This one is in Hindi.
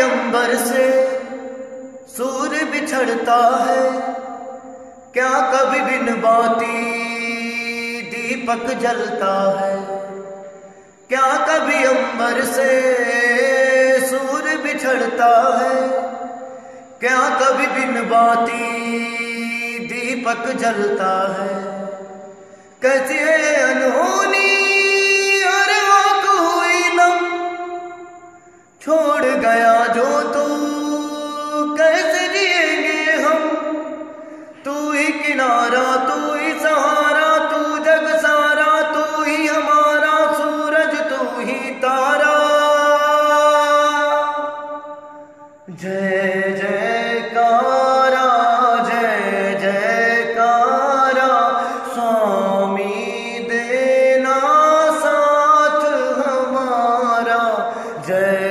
अंबर से सूर्य बिछड़ता है, क्या कभी बिन बाती दीपक जलता है। क्या कभी अंबर से सूर्य बिछड़ता है, क्या कभी बिन बाती दीपक जलता है। कैसी है अनहोनी और आँख हुई नम, छोड़ गया जो